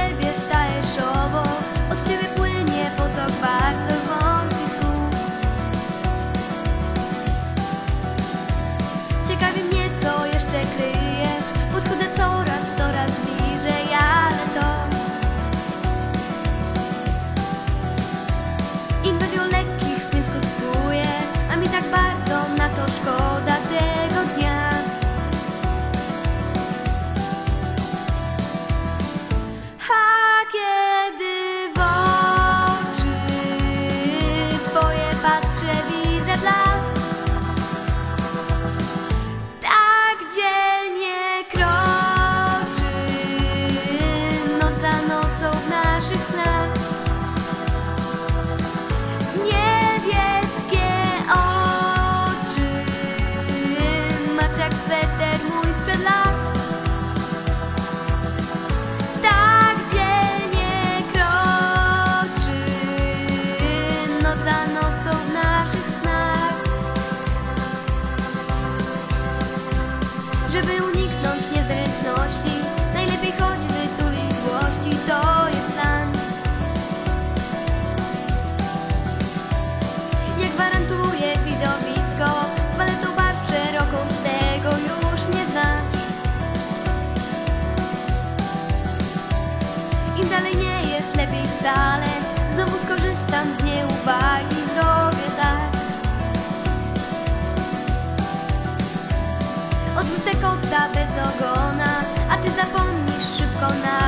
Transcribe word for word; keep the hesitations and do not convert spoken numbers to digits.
siebie stajesz obok, od ciebie płynie potok bardzo wąskich słów. Ciekawi mnie, co jeszcze kryjesz, podchodzę coraz, coraz bliżej, ale to inwazją lekkich zmian skutkuje, a mi tak bardzo na to szkoda tego dnia. A kiedy w oczy twoje patrzę, widzę blask, tak dzielnie kroczy noc za nocą w naszych snach. Niebieskie oczy masz jak sweter mój sprzed lat. Tak dzielnie kroczy noc za nocą w naszych snach. Żeby uniknąć niezręczności, najlepiej choć wytulić złości, to jest plan. Jak gwarantuje widowisko, z paletą barw szeroką, z tego już nie znasz. Im dalej nie jest lepiej wcale, znowu skorzystam z nieuwagi, zrobię tak. Odwrócę kota bez ogona, a ty zapomnisz szybko na